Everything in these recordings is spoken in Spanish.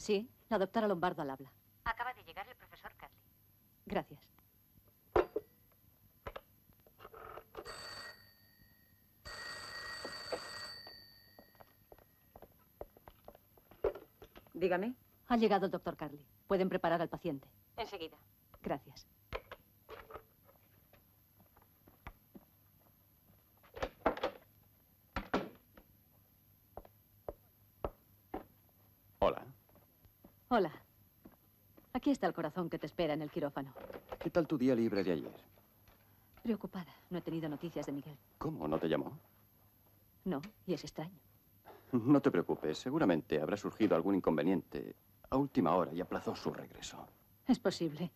Sí, la doctora Lombardo al habla. Acaba de llegar el profesor Carly. Gracias. Dígame. Ha llegado el doctor Carly. Pueden preparar al paciente. Enseguida. Gracias. Hola. Hola. Aquí está el corazón que te espera en el quirófano. ¿Qué tal tu día libre de ayer? Preocupada. No he tenido noticias de Miguel. ¿Cómo? ¿No te llamó? No, y es extraño. No te preocupes. Seguramente habrá surgido algún inconveniente a última hora y aplazó su regreso. Es posible.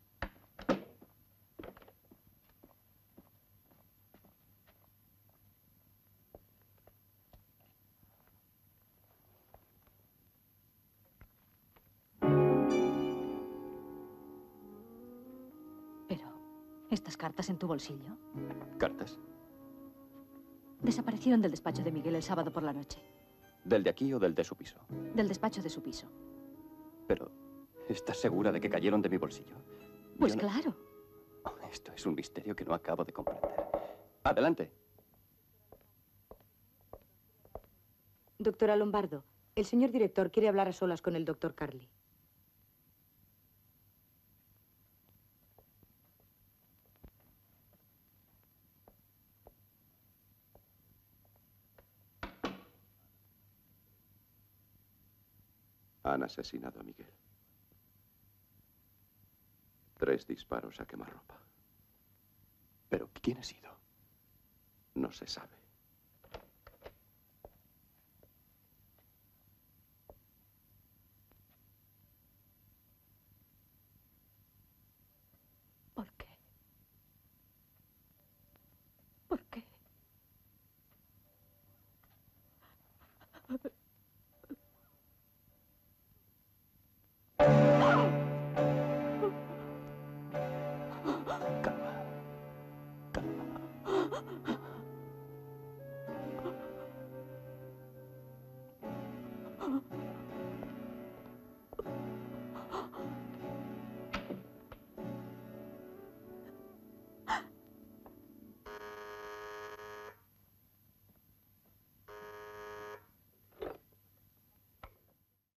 Pero, ¿estas cartas en tu bolsillo? ¿Cartas? Desaparecieron del despacho de Miguel el sábado por la noche. ¿Del de aquí o del de su piso? Del despacho de su piso. Pero, ¿estás segura de que cayeron de mi bolsillo? Pues Yo no- claro. Oh, esto es un misterio que no acabo de comprender. Adelante. Doctora Lombardo, el señor director quiere hablar a solas con el doctor Carly. Han asesinado a Miguel. 3 disparos a quemarropa. ¿Pero quién ha sido? No se sabe. ¿Por qué? ¿Por qué? Calma. Calma.